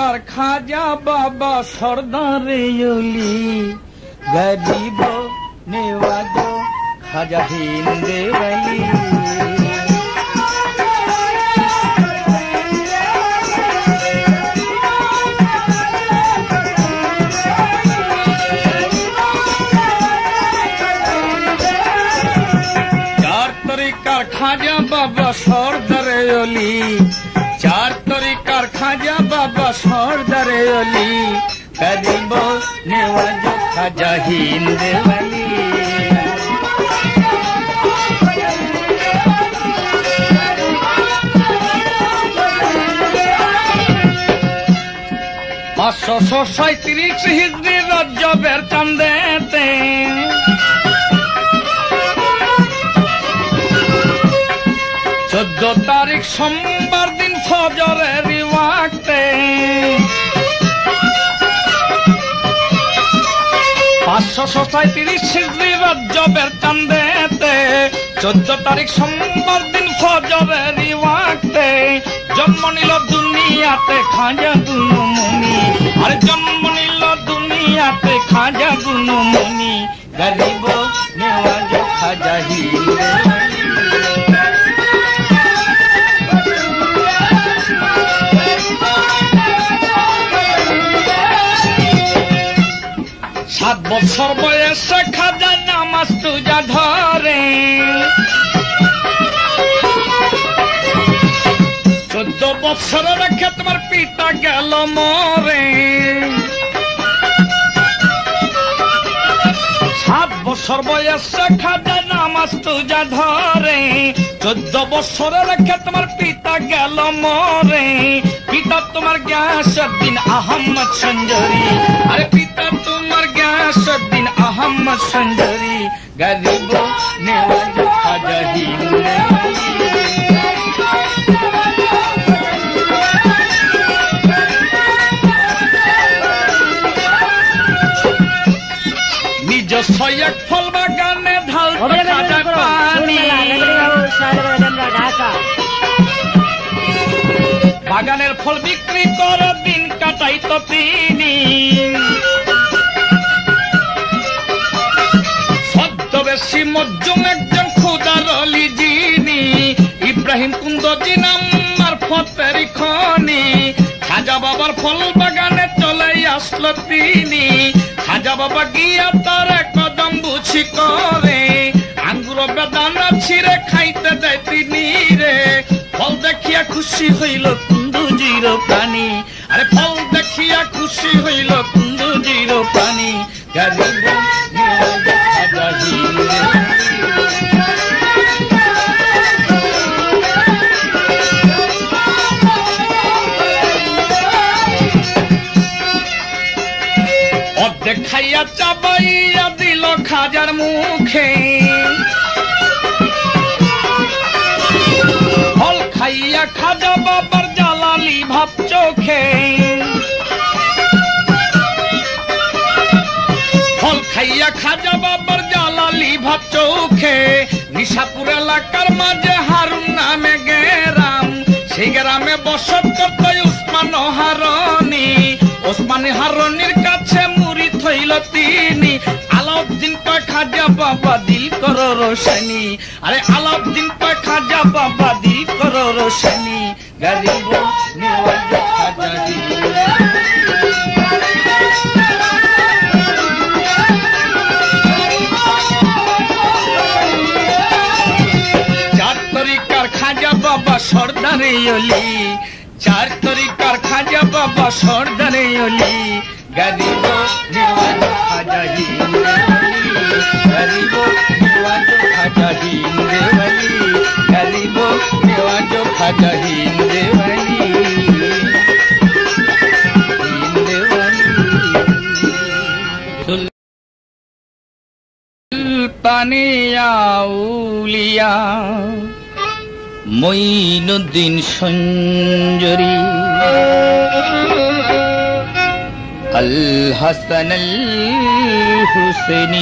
কার খাজা বাবা সর্দারে ওলি গরিব নেওয়াজো খাজা হিন্দে ওলি খাজা বাবা সর্দারে ওলি চার তরিকার খাজা বাবা সর্দারে ওলি গরিব নেওয়াজো খাজা হিন্দে ওলি 537 হিজরি রজবের চাঁদেতে চোদ্দ তারিখ সোমবার দিন ফজরের ওয়াক্তে 537 হিজরি রজবের চাঁদেতে 14 তারিখ সোমবার দিন ফজরের ওয়াক্তে জন্ম নিল দুনিয়াতে খাজা গুণমণি আর জন্ম নিল দুনিয়াতে খাজা গুণমণি গরিব নেওয়াজো খাজা হিন্দে সাত বছর বয়সে খাজা নামাজ তুজা ধরে 14 বছর রেখে তোমার পিতা গেল মরে 7 বছর বয়সে খাজা নামাজ তুজা ধরে 14 বছর রেখে তোমার পিতা গেল মরে পিতা তোমার গিয়াসউদ্দিন আহমদ সঞ্জরি আরে পিতা তোমার গিয়াসউদ্দিন আহমদ সঞ্জরি গরিব নেওয়াজো খাজা হিন্দে নিজস্ব এক ফল বাগানে ঢালতে খাজা পানি বাগানের ফল বিক্রি করে দিন কাটাইতো তিনি ছদ্মবেশী মজ্জুম একজন খুদার অলি যিনি ইব্রাহিম কুন্দজি নাম মারফতের খনি খাজা বাবার ফল বাগানে চলে আসলো তিনি খাজা বাবা গিয়া তার কদম বুঝি করে আঙ্গুর বেদানা ছিঁড়ে খাইতে দেয় তিনি রে ফল দেখিয়া খুশি হইল কুন্দুজির প্রাণী আরে ফল দেখিয়া খুশি হইল কুন্দুজির প্রাণী গরিব নেওয়াজো খাজা হিন্দে অর্ধেক খাইয়া চাবাইয়া দিল খাজার মুখে ফল খাইয়া খাজা বাবার জ্বালালি ভাব চোখে ফল খাইয়া খাজা বাবার জ্বালালি ভাব চোখে নিশাপুর এলাকার মাঝে হারুন নামে গেরাম সেই গ্রামে বসত করত উসমান হারনি ওসমান হারনির কাছে মুরিদ হইল তিনি আলাউদ্দিন কয় খাজা বাবা দিল কর রোশনি আরে আলাউদ্দিন কয় খাজা বাবা দিল কর রোশনি গরিব নেওয়াজো খাজা হিন্দে চার তরিকার খাজা বাবা সর্দারে ওলি চার তরিকার খাজা বাবা সর্দারে ওলি গরিব নেওয়াজো খাজা হিন্দে গরিব নেওয়াজো খাজা হিন্দে ওলি গরিব নেওয়াজো খাজা হিন্দে ওলি হিন্দে ওলি সুলতানিয়া আউলিয়া মঈনুদ্দিন সঞ্জরি আল হাসান আল হুসেনি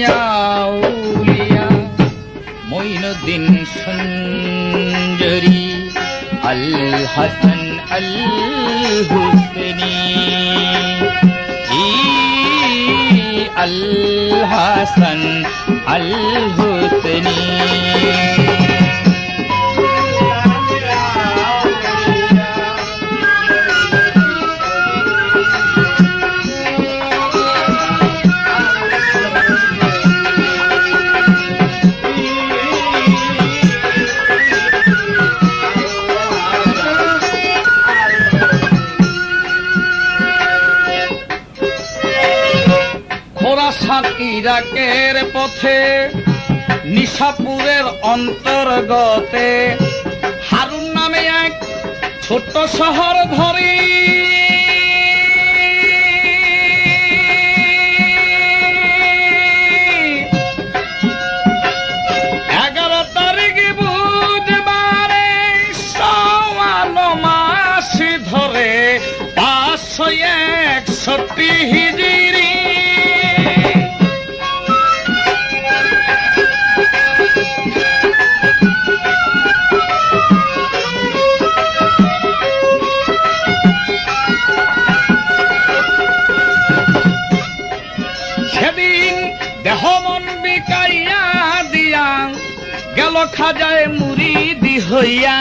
আউলিয়া মঈনুদ্দিন সঞ্জরি আল হাসান আল হুসেনি আল হাসান আল হুসেনি খোরাসান ইরাকের পথে নিশাপুরের অন্তর্গতে হারুন নামে এক ছোট্ট শহর ধরি বুধবারে সওয়ালো মাস ধরে 561 হিজরি সেদিন দেহ মন বিকাইয়া দিয়া গেল খাজায় মুরিদি হইয়া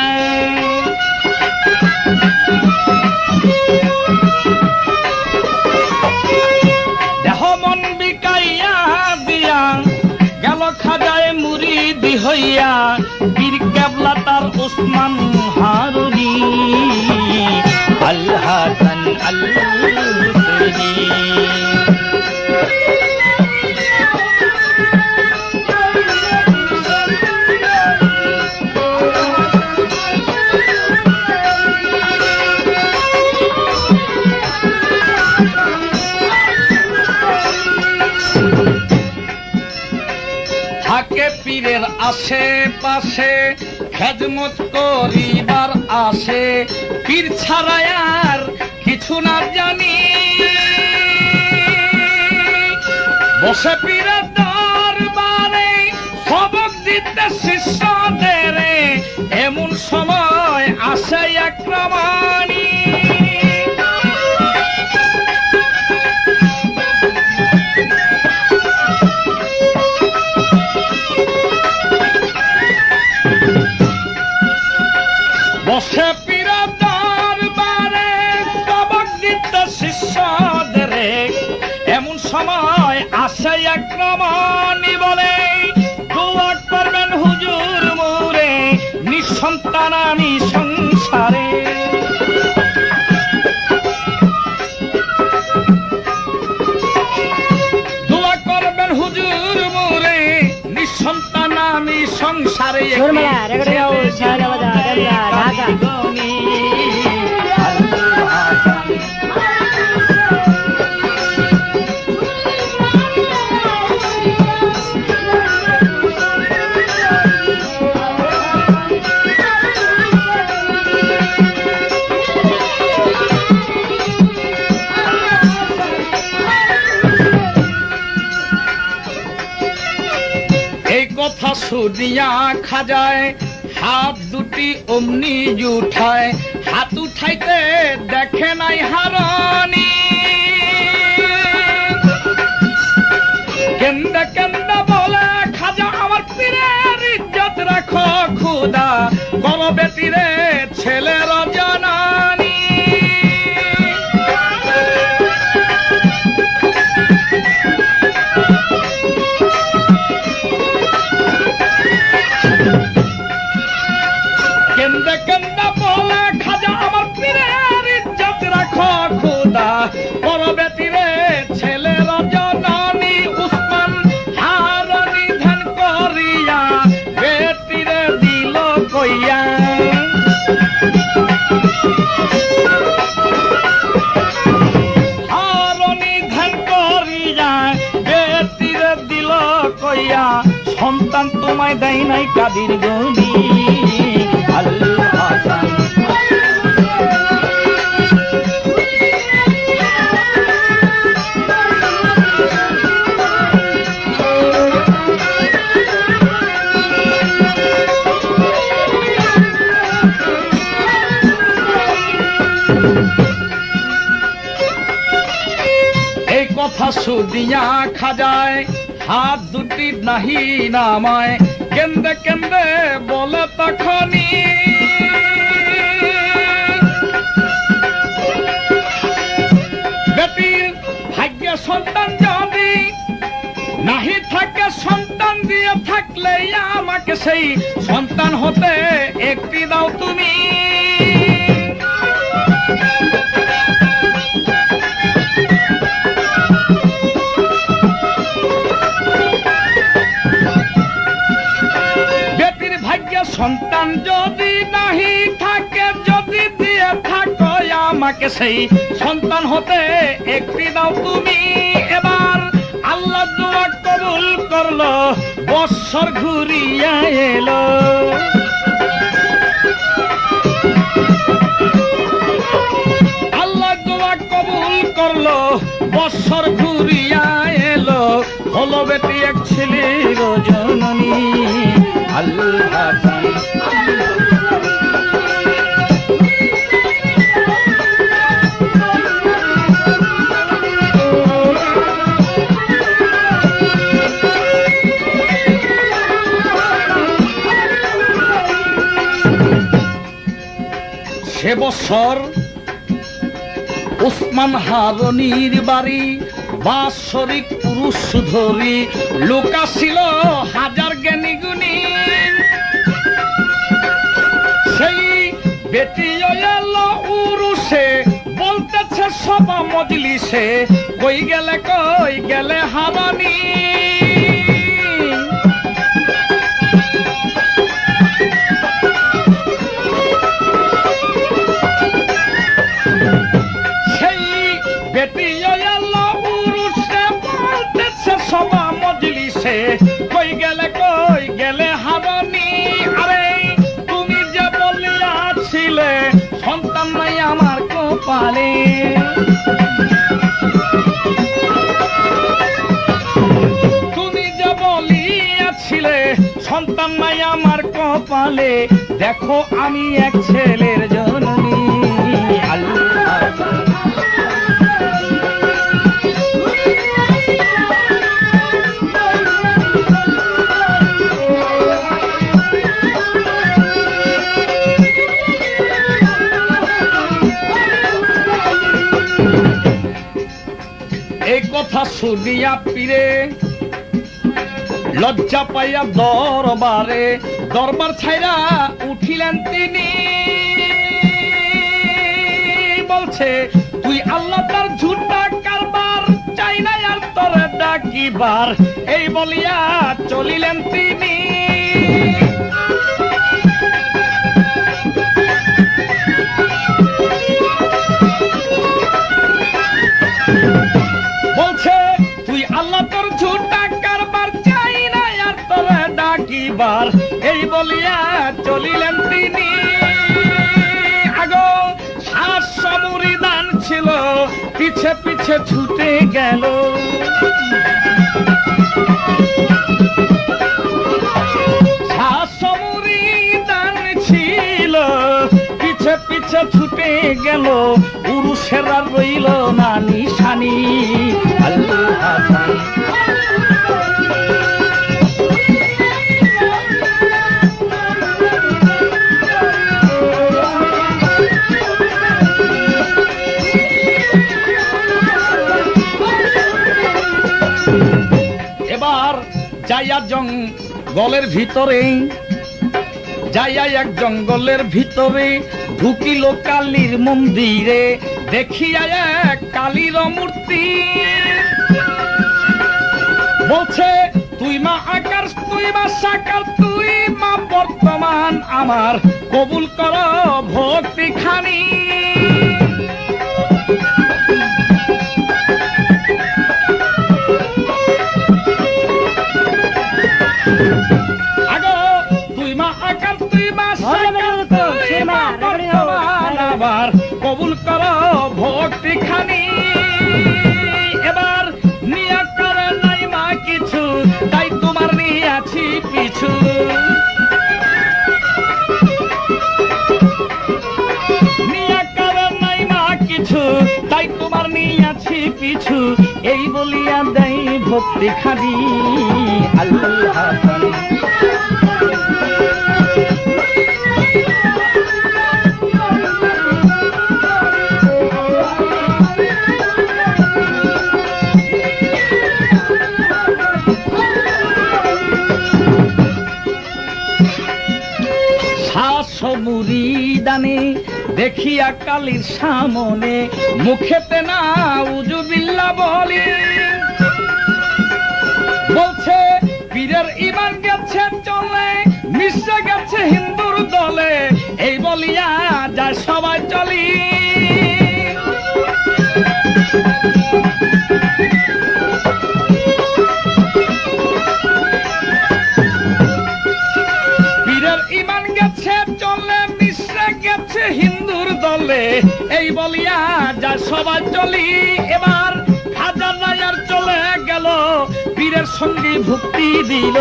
দেহ মন বিকাইয়া দিয়া গেল খাজায় মুরিদি হইয়া পীর কেবলা তার ওসমান হারুনি আল হাসান আল হুসেনি থাকে পীরের আশেপাশে খেদমত করিবার আসে পীর ছাড়া আর কিছু না জানি বসে পীরের দরবারে সবক দিতে শিষ্যদের এমন সময় আসে এক রমানি বসে পীরের দরবারে সবক দিতে শিষ্যদের এমন সময় আসে এক রমানি বলে দোয়া করবেন হুজুর মোরে নিঃসন্তান আমি সংসারে দোয়া করবেন হুজুর মোরে নিঃসন্তান আমি সংসারে এই কথা শুনিয়া খাজায় হাত দুটি অমনি উঠায় হাত উঠাইতে দেখে নাই হারানি কেন্দা কেন্দা বলে খাজা আমার পীরের ইজ্জত রাখো খুদা করো বেটিরে ছেলের জানানি কেন্দা কেন্দা বলে খাজা আমার পীরের ইজ্জত রাখো খুদা করো বেটিরে ছেলের জানানি উসমান হারানি ধ্যান করিয়া বেটিরে দিল কইয়া হারানি ধ্যান করিয়া বেটিরে দিল কইয়া সন্তান তোমায় দেয় নাই কাদির গনি আল হাসান দিয়া খাজায় হাত দুটি নাহি নামায় কেন্দে কেন্দে বলে তখনই বেটির ভাগ্যে সন্তান যদি নাহি থাকে সন্তান দিয়ে থাকলে আমাকে সেই সন্তান হতে একটি দাও তুমি বেটির ভাগ্যে সন্তান যদি নাহি থাকে যদি দিয়ে থাকো আমাকে সেই সন্তান হতে একটি দাও তুমি এবার আল্লাহ দোয়া কবুল করলো বৎসর ঘুরিয়া এলো আল্লাহ দোয়া কবুল করলো বৎসর ঘুরিয়া এলো হলো বেটি এক ছেলের জননী আল্লাহ সে বছর উসমান হারুনির বাড়ি বাৎসরিক পুরুষ ধরি লোকা ছিল হাজার জ্ঞানী গুণী সেই বেটি এলো উরুষে বলতেছে সভা মজলিসে কই গেলে হারানি বেটি এলো উরুষে বলতেছে সভা মজলিসে কই গেলে হারানি আরে তুমি যে বলিয়াছিলে সন্তান নাই আমার কপালে তুমি যে বলিয়াছিলে সন্তান নাই আমার কপালে দেখো আমি এক ছেলের জননী আল্লাহ এই কথা শুনিয়া পীরে লজ্জা পাইয়া দরবার ছাইরা উঠিলেন তিনি বলছে তুই আল্লাহ তার ঝুটা কারবার চাই না আর তোরে ডাকিবার এই বলিয়া চলিলেন তিনি বলছে তুই আল্লাহ তোর ঝুটা কারবার চাই না আর তোরে ডাকিবার এই বলিয়া চলিলেন তিনি আগো 700 মুরিদান ছিল পিছে পিছে ছুটে গেল 700 মুরিদান ছিল পিছে পিছে ছুটে গেল পুরুষেরা রইল না নিশানি আল্লাহ এবার যাইয়া জঙ্গলের ভিতরে যাইয়া এক জঙ্গলের ভিতরে ঢুকিল কালীর মন্দিরে দেখিয়া এক কালীর মূর্তি বলছে তুই মা আকার তুই মা সাকার তুই মা বর্তমান আমার কবুল কর ভক্তি খানি আগো তুই মা আকার তুই মা সাকার তুই মা বর্তমান আমার কবুল কর ভক্তি খানি এবার নিয়া করে নাই মা কিছু তাই তোমার নিয়াছি পিছু নিয়া করে নাই মা কিছু তাই তোমার নিয়াছি পিছু এই বলিয়া দেয় ভক্তি খানি আল হাসান। মুরিদানে দেখিয়া কালীর সামনে মুখেতে না উজুবিল্লাহ বলে, বলছে পীরের ইমান গেছে চলে, মিশে গেছে হিন্দুর দলে, এই বলিয়া যায় সবাই চলি। পীরের ইমান গেছে চলে, মিশে গেছে হিন্দুর দলে, এই বলিয়া যায় সবাই চলি। এবার খাজা রায়ার চলে গেল, পীরের সঙ্গে ভক্তি দিল।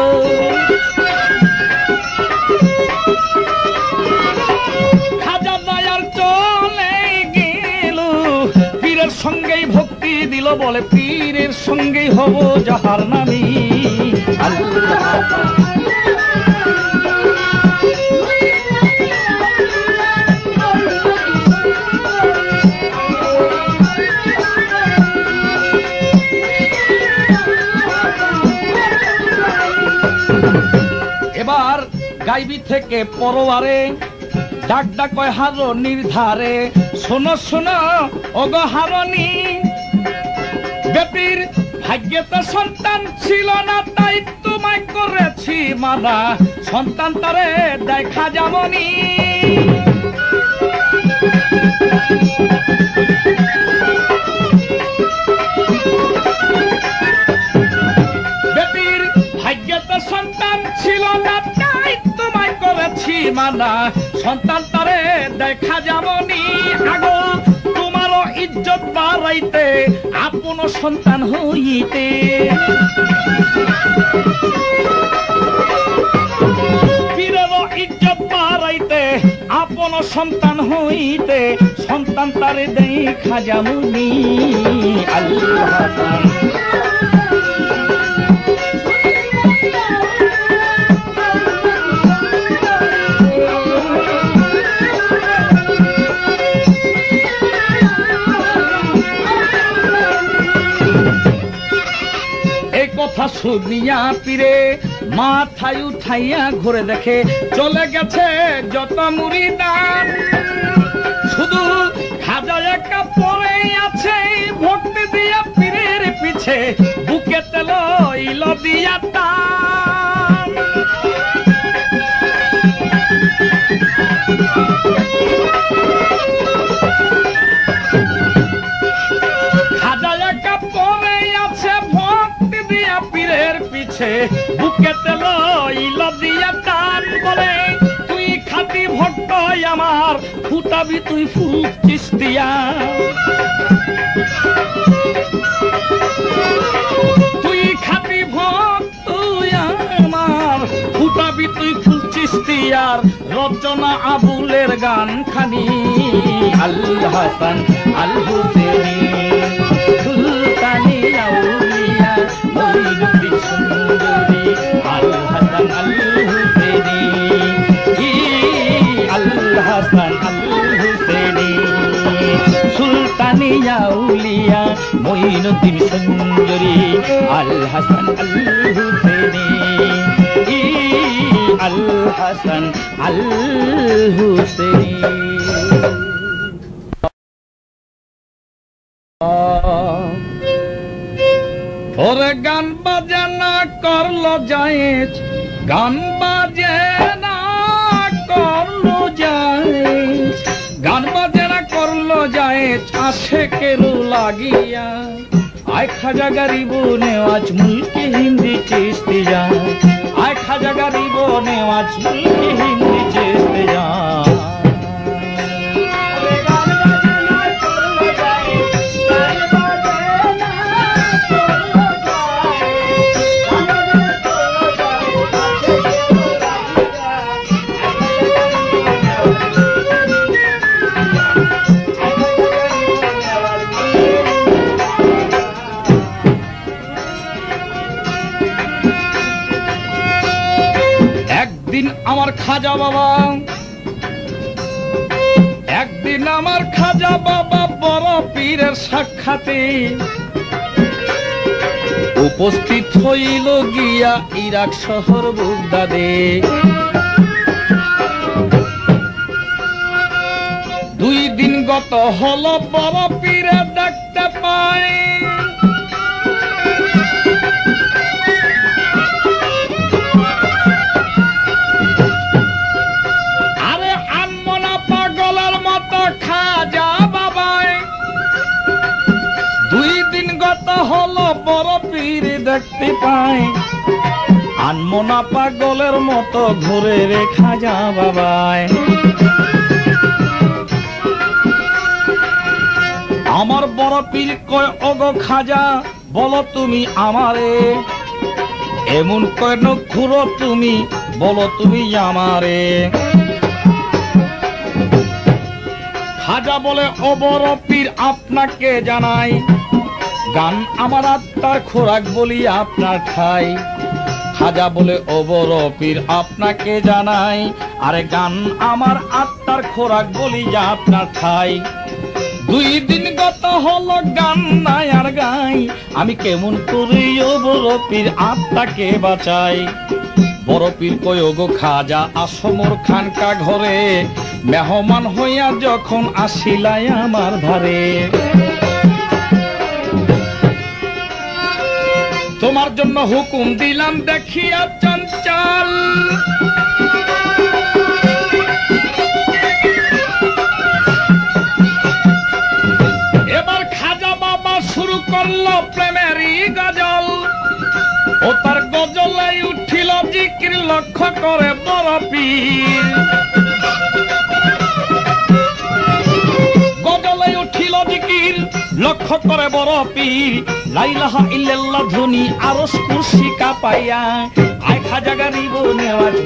খাজা রায়ার চলে গেল, পীরের সঙ্গেই ভক্তি দিল, বলে পীরের সঙ্গেই হব যাহার নামি আল্লাহ। এবার গাইবি থেকে পরবারে ডাক ডাক কয় হারো নির্ধারে, শোনো শোনো ওগো হারনি, বেটির ভাগ্যেতে সন্তান ছিল না, তাই তোমায় করেছি মানা, সন্তান তারে দেখা যাবনি। বেটির ভাগ্যেতে সন্তান ছিল না, তাই তোমায় করেছি মানা, সন্তান তারে দেখা যাবনি। আগো তোমারও ইজ্জত বাড়াইতে, আপন সন্তান হইতে, পীরেরও ইজ্জত বাড়াইতে, আপন সন্তান হইতে, সন্তান তারে দেখা যাবনি আল্লাহ। কথা শুনিয়া পীরে মাথায় উঠাইয়া ঘুরে দেখে, চলে গেছে যত মুরিদান, শুধু খাজা একা পড়ে আছে, ভক্তি দিয়া পীরের পিছে বুকে তেল ইল দিয়া টান। খাজা একা পড়ে আছে, ভক্তি দিয়া পীরের পিছে বুকে তেল ইল দিয়া টান, বলে তুই খাঁটি ভক্ত আমার, ফুটাবি তুই ফুল চিস্তিয়া। তুই খাঁটি ভক্ত আমার, ফুটাবি তুই ফুল চিস্তিয়ার, রচনা আবুলের গান খানি আল হাসান আল হুসেনি, সুলতানি আউলিয়া মঈনুদ্দিন সুন্দরী আল হাসান আল হুসেনি, আল হাসান আল হুসেনি, সুলতানি আউলিয়া মঈনুদ্দিন সুন্দরী আল হাসান আল হুসেনি, আল হাসান আল হুসেনি। ওরে গান বাজানা করলো জায়েজ, গান বাজানা করলো জায়েজ, গান বাজানা করলো জায়েজ, আশেকেরু লাগিয়া, আয় খাজা গরিব নেওয়াজ মুলকি হিন্দি চিস্তি যা, আয় খাজা গরিব নেওয়াজ মুলকি হিন্দি চিস্তি যা। একদিন আমার খাজা বাবা বড় পীরের সাক্ষাতে উপস্থিত হইল গিয়া ইরাক শহর বাগদাদে। 2 দিন গত হলো বড় পীরে দেখতে পায় আরে আনমনা পাগলের মতো খাজা বাবায়। 2 দিন গত হলো বড় পীরে দেখতে পায় আনমনা পাগলের মতো ঘুরে রে খাজা বাবায়। আমার বড় পীর কয় ওগো খাজা বলো তুমি আমারে এমন কেন ঘুরো তুমি বলো তুমি আমারে। খাজা বলে ও বড় পীর আপনাকে জানাই গান আমার আত্মার খোরাক বলি আপনার খাই। খাজা বলে ও বড় পীর আপনাকে জানাই আরে গান আমার আত্মার খোরাক বলি যা আপনার খাই। 2 দিন গত হলো গান নাই আর গাই আমি কেমন করে ও বড় পীর আত্মাকে বাঁচাই। বড় পীর কই ওগো খাজা আসো মোর খানকা ঘরে মেহমান হইয়া যখন আসিলাই আমার ধারে। তোমার জন্য হুকুম দিলাম দেখিয়া চঞ্চল এবার খাজা বাবা শুরু করলো প্রেমেরই গজল ও তার গজলে উঠিল জিকির লক্ষ্য করে বড় পীর। গজলে উঠিল জিকির লক্ষ্য করে বড় পীর লা ইলাহা ইল্লাল্লাহ ধ্বনি আরশ কুরসি কাঁপাইয়া আয় খাজা গারিব নেওয়াজ।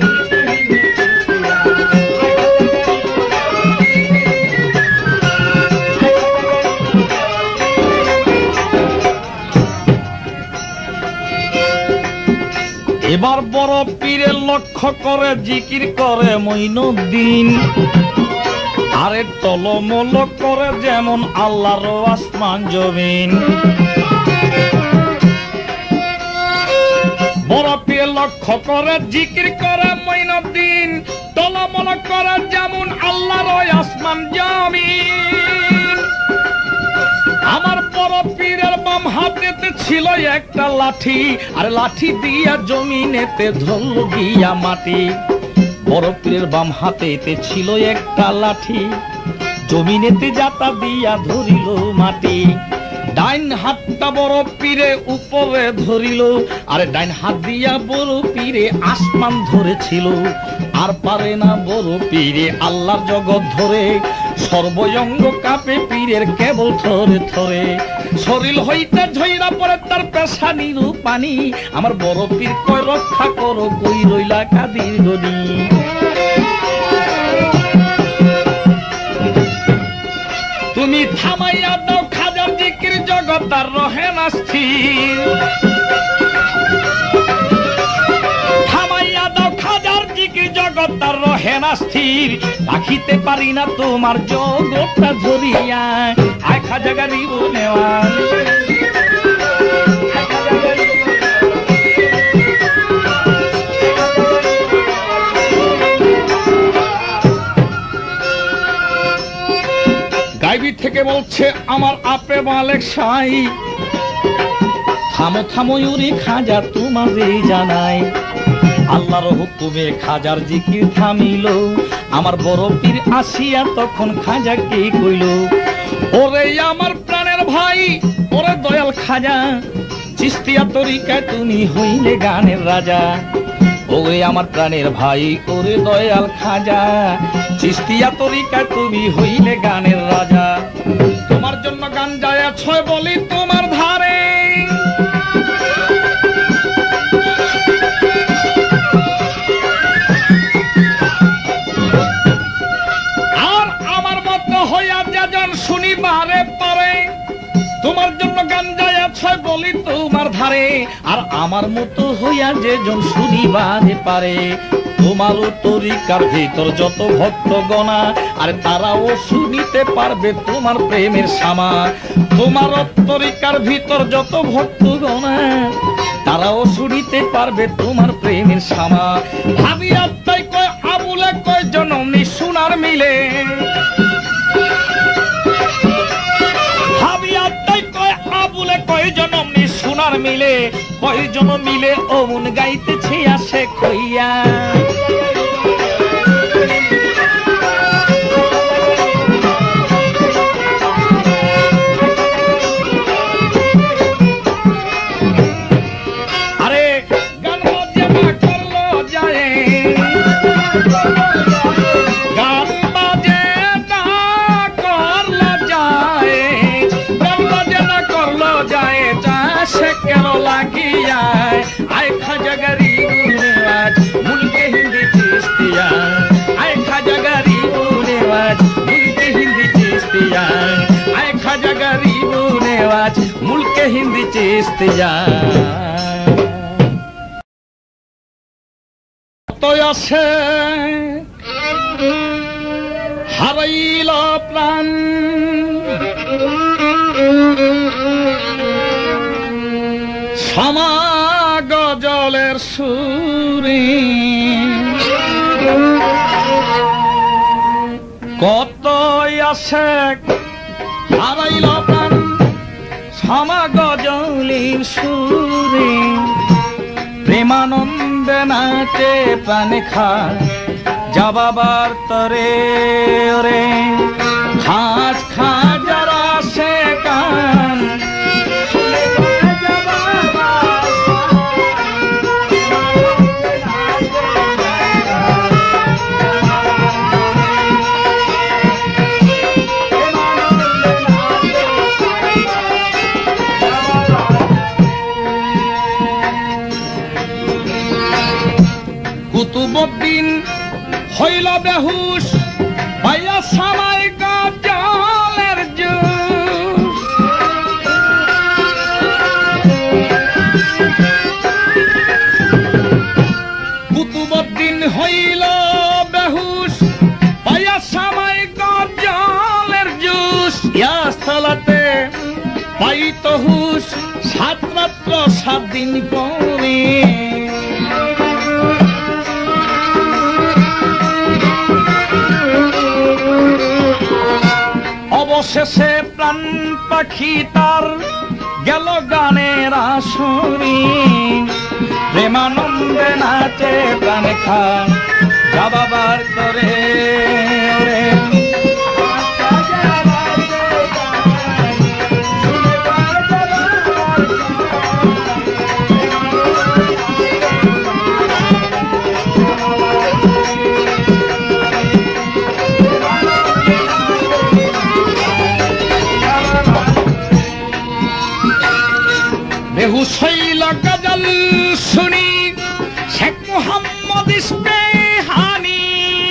এবার বড় পীরের লক্ষ্য করে জিকির করে মঈনুদ্দিন আরে টলমল করে যেমন আল্লাহর আসমান জমিন। বড় পীর লক্ষ্য করে জিকির করে মঈনুদ্দিন টলমল করে যেমন আল্লাহর আসমান জমিন। আমার বড় পীরের বাম হাতেতে ছিল একটা লাঠি আর লাঠি দিয়া জমিনেতে ধরল গিয়া মাটি। বড় পীরের বাম হাতেতে ছিল একটা লাঠি জমিনেতে জাতা দিয়া ধরিল মাটি। ডাইন হাতটা বড় পীরে উপরে ধরিল আরে ডাইন হাত দিয়া বড় পীরে আসমান ধরেছিল আর পারে না বড় পীরে আল্লাহর জগৎ ধরে। সর্বঙ্গ কাঁপে পীরের কেবল থরে থরে শরীর হইতে ঝইরা পড়ে তার পেশানির পানি। আমার বড় পীর কয় রক্ষা করো কই রইলা কাদির গনি। তুমি থামাইয়া দাও খাজার জিকির জগৎ আর রহে না স্থির। থামাইয়া দাও খাজার জিকির জগৎ আর রহে না স্থির। রাখিতে পারি না তোমার জগৎটা ধরিয়া আয় খাজা গারিব নেওয়াজ। গাইবি থেকে বলছে আমার আপে মালিক সাই থামো থামো ইউরি খাজা তোমারে জানাই। আল্লাহর হুকুমে খাজার জিকির থামিল আমার বড় পীর আসিয়া তখন খাজাকে কইল ওরে আমার প্রাণের ভাই ওরে দয়াল খাজা চিস্তিয়া তরিকায় তুমি হইলে গানের রাজা। ওরে আমার প্রাণের ভাই ওরে দয়াল খাজা চিস্তিয়া তরিকায় তুমি হইলে গানের রাজা। তোমার জন্য গান যায় ছয় বলি তোমার ধারে আর আমার মতো হইয়া যেজন শুনিবারে পারে। তোমার জন্য গান যায় ছয় বলি তোমার ধারে আর আমার মতো হইয়া যেজন শুনিবারে পারে। তোমার তোমারও তরিকার ভিতর যত ভক্তগণা আর তারাও শুনিতে পারবে তোমার প্রেমের সামা। তোমার তরিকার ভিতর যত ভক্তগণা তারাও শুনিতে পারবে তোমার প্রেমের সামা। ভাবিয়া তাই কয় আবুলে কয় জনমনি সোনার মিলে, ভাবিয়া তাই কয় আবুলে কয় জনমনি সোনার মিলে, কয় জন মিলে অমন গাইতেছে আসে কইয়া। मुल्क हिंदी चिश्तिया तो आसे हाराइल प्राण क्षमा गजलेर सुरे कत आसे हाराइल प्राण क्षमा गजलेर सुरे प्रेमानंदे नाचे प्राण खाय जबाबार तरे ओरे खाज खाजारा से कान कुतुबुद्दीन হইল বেহুশ পাইয়া সামাই গজলের জুস কুতুবুদ্দীন হইল বেহুশ পাইয়া সামাই গজলের জুস ইয়া সালাতে পাইত হুশ সাত রাত্র 7 দিন পরে অবশেষে প্রাণ পাখি তার গেল গানের আসরে প্রেমানন্দে নাচে প্রাণ খায় জবাবার করে ওরে बेहुश हईल गजल सुनी शेख मोहम्मद इस्पेहानी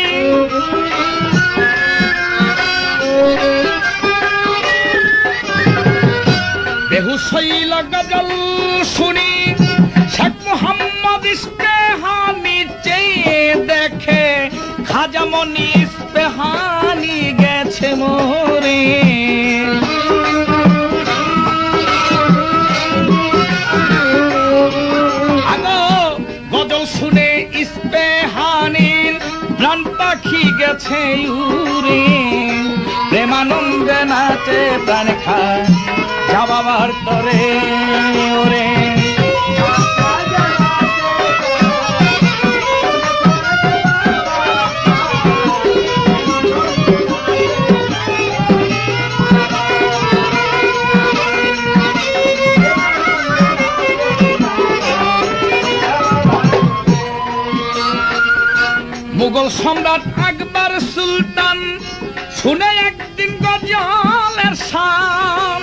बेहुश हईल गजल सुनी शेख मोहम्मद इस्पेहानी चेये देखे खाजा मनी इस्पेहानी गेछे मोरे শুনে ইস্পেহানির প্রাণ পাখি গেছে উড়ে প্রেমানন্দে নাচে প্রাণ খায় জবাবার তরে ওরে मुगल सम्राट আকবর सुल्तान শুনে একদিন গজলের শান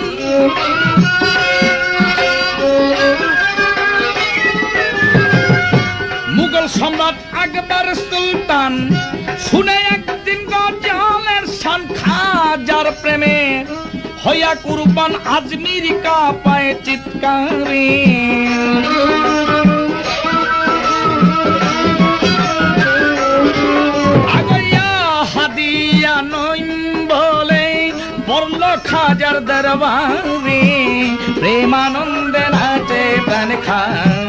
মুগল সম্রাট আকবর সুলতান শুনে একদিন গজলের শান খাজার প্রেমে হইয়া কুরবান আজমির কাঁপায় চিৎকারে খাজার দরবারে প্রেমানন্দে নাচে প্রাণ খান।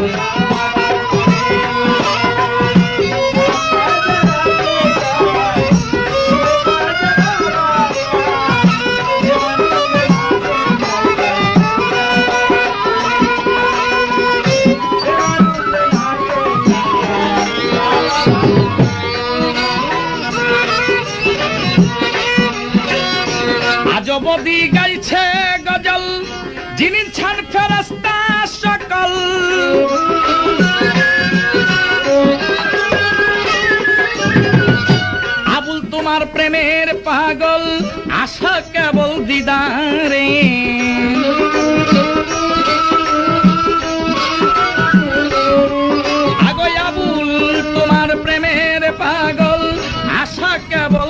আজবদি গাইছে গজল যিনি ছান ফেরেশতা সকল, আবুল তোমার প্রেমের পাগল আশা কেবল দিদারে। আগো আবুল তোমার প্রেমের পাগল আশা কেবল।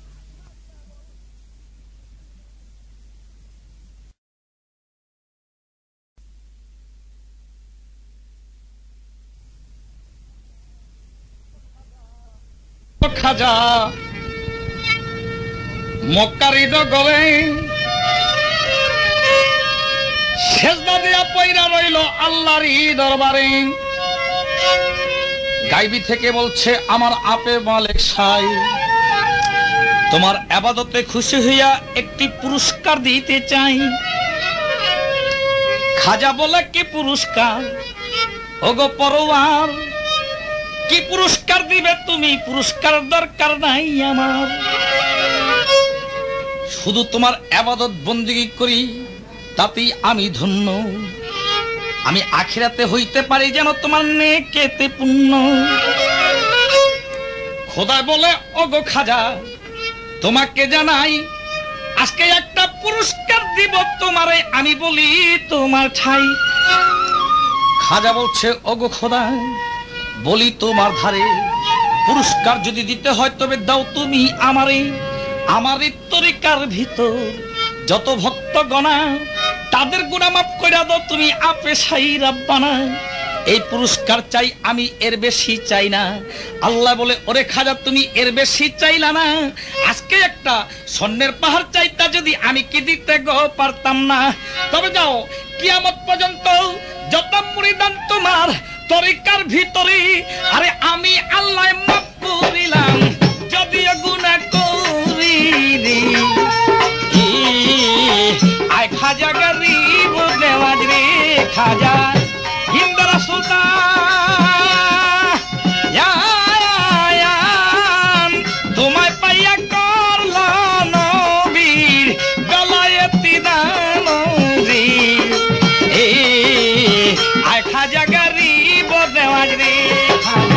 খাজা মক্কারি নগরে সেজদা দিয়া পয়রা রইল আল্লাহরই দরবারে। গায়বী থেকে বলছে আমার আপে মালিক সাই, তোমার ইবাদতে খুশি হইয়া একটি পুরস্কার দিতে চাই। খাজা বলে কি পুরস্কার? ওগো পরওয়ার, কি পুরস্কার দিবে তুমি? পুরস্কার দরকার নাই আমার, শুধু তোমার ইবাদত বন্দেগী করি তাতেই আমি ধন্য। আমি আখিরাতে হইতে পারি যেন তোমার নেকেতে পূর্ণ। খোদা বলে ওগো খাজা তোমাকে জানাই আজকে একটা পুরস্কার দিব তোমারে, আমি বলি তোমার ঠাই। খাজা বলছে ওগো খোদা বলি তোমার ধারে, পুরস্কার যদি দিতে হয় তবে দাও তুমি আমারে। আমারই তরিকার ভিতর যত ভক্ত গণা তাদের গুনাহ মাফ কইরা দাও তুমি আপে সাই রাব্বানা। এই পুরস্কার চাই আমি, এর বেশি চাই না। আল্লাহ বলে ওরে খাজা তুমি এর বেশি চাইলা না, আজকে একটা স্বর্ণের পাহাড় চাইতা যদি আমি কি দিতে গো পারতাম না। তবে যাও কিয়ামত পর্যন্ত যত মুরিদান তোমার তরিকার ভিতরে, আরে আমি আল্লাহ মাফ করিলাম যদিও গুনাহ করি রে। আয় খাজা গরিব নেওয়াজ রে খাজা হিন্দরা সুলতান, তোমায় পাইয়া করল নবীর গলায় তিদান রে। আয় খাজা গরিব নেওয়াজ রে খাজা।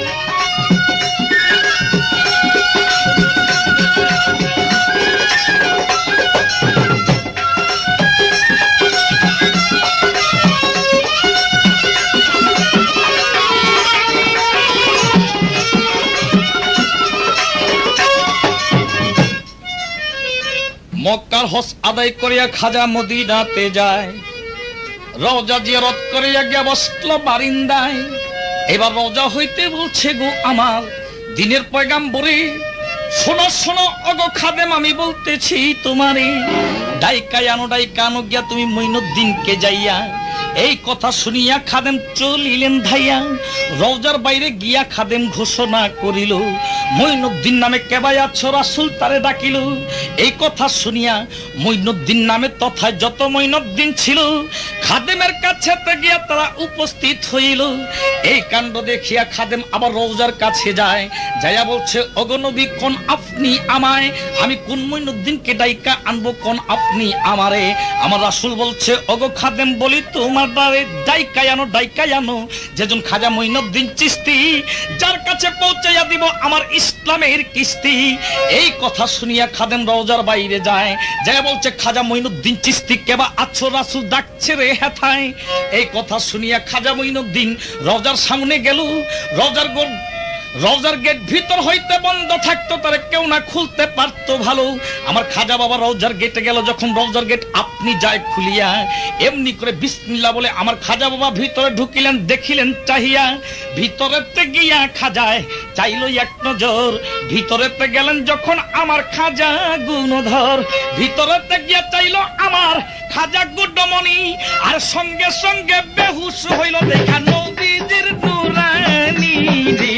মক্কার হজ আদায় করিয়া খাজা মদিনাতে যায়, রওজা জিয়ারত করিয়া গিয়া বসল বারিন্দায়। এবার রওজা হইতে বলছে গো আমার দিনের পয়গাম্বরে, শোনো শোনো ওগো খাদেম আমি বলতেছি তোমারে, ডাইকা আনো গিয়া তুমি মঈনুদ্দিনকে যাইয়া। এই কথা শুনিয়া খাদেম চলিলেন ধাইয়া, রওজার বাইরে গিয়া খাদেম ঘোষণা করিল, মঈনুদ্দিন নামে কেবাই আছো রাসূল তারে ডাকিল। এই কথা শুনিয়া মঈনুদ্দিন নামে তথায় যত মঈনুদ্দিন ছিল খাদেমের কাছে গিয়া তারা উপস্থিত হইল। এই কাণ্ড দেখিয়া খাদেম আবার রওজার কাছে যায়, যাইয়া বলছে ওগো নবী কোন আপনি আমায়, আমি কোন মঈনুদ্দিনকে ডাইকা আনবো কোন আপনি আমারে। আমার রাসূল বলছে ওগো খাদেম বলি তোমার দ্বারে ডাইকা আনো যেজন খাজা মঈনুদ্দিন চিশতি, যার কাছে পৌঁছাইয়া দিব আমার ইসলামের কিস্তি। এই কথা শুনিয়া খাদেম রওজার বাইরে যায়, যাইয়া বলছে খাজা মঈনুদ্দিন চিশতি কেবা আছো রাসূল ডাকছে রে হেথায়। এই কথা শুনিয়া খাজা মঈনুদ্দিন রওজার সামনে গেল, রওজার রওজার গেট ভিতর হইতে বন্ধ থাকতো, তার কেউ না খুলতে পারতো ভালো। আমার খাজা বাবা রওজার গেটে গেল, যখন রওজার গেট আপনি যায় খুলিয়া, এমনি করে বিসমিল্লাহ বলে আমার খাজা বাবা ভিতরে ঢুকিলেন, দেখিলেন চাহিয়া, ভিতরেতে গিয়া খাজায় চাইল এক নজর। ভিতরেতে গেলেন যখন আমার খাজা গুণধর, ভিতরেতে গিয়া চাইল আমার খাজা গুডমণি, আর সঙ্গে সঙ্গে বেহুশ হইল দেখা নবীজির নুরানি রে।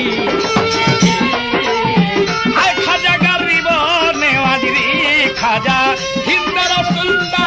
আয় খাজা গরিব নেওয়াজ রে, খাজা হিন্দু রাসূলুল্লাহ।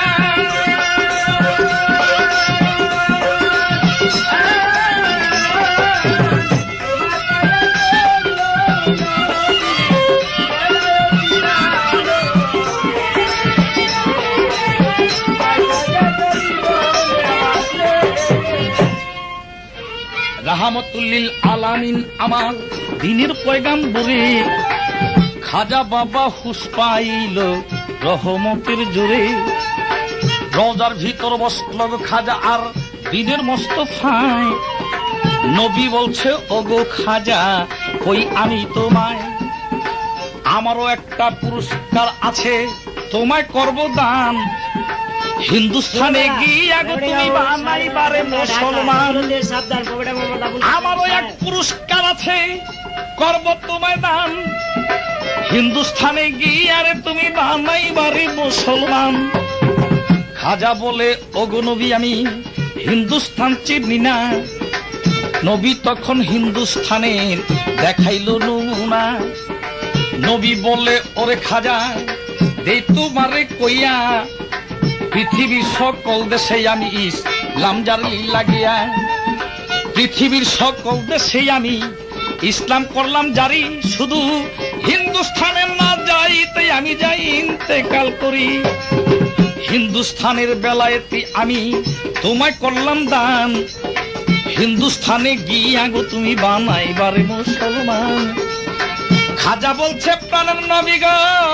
রাহমাতুল্লিল আলামিন আমার দ্বীনের পয়গাম্বরে, খাজা বাবা হুশ পাইল রহমতের জোরে। রওজার ভিতর বসল খাজা আর দ্বীনের মোস্তফায়, নবী বলছে ওগো খাজা কই আমি তোমায়, আমারও একটা পুরস্কার আছে তোমায় করব দান। হিন্দুস্তানে গিয়া গো তুমি বানাইবারে মুসলমান, আমারও এক পুরস্কার আছে করব তোমায় দান। হিন্দুস্তানে গিয়ারে তুমি বানাইবারে মুসলমান। খাজা বলে ওগো নবী আমি হিন্দুস্তান চিনি না। নবী তখন হিন্দুস্তানের দেখাইল নমুনা। নবী বলে ওরে খাজা দেই তোমারে কইয়া, পৃথিবীর সকল দেশে আমি ইসলাম জারি লাগিয়া, পৃথিবীর সকল দেশে আমি ইসলাম করলাম জারি। শুধু হিন্দুস্থানে না যাইতে আমি যাই ইন্তেকাল করি। হিন্দুস্থানের বেলায়েতে আমি তোমায় করলাম দান, হিন্দুস্থানে গিয়া গো তুমি বানাইবারে মুসলমান। খাজা বলছে প্রাণের নবী গো,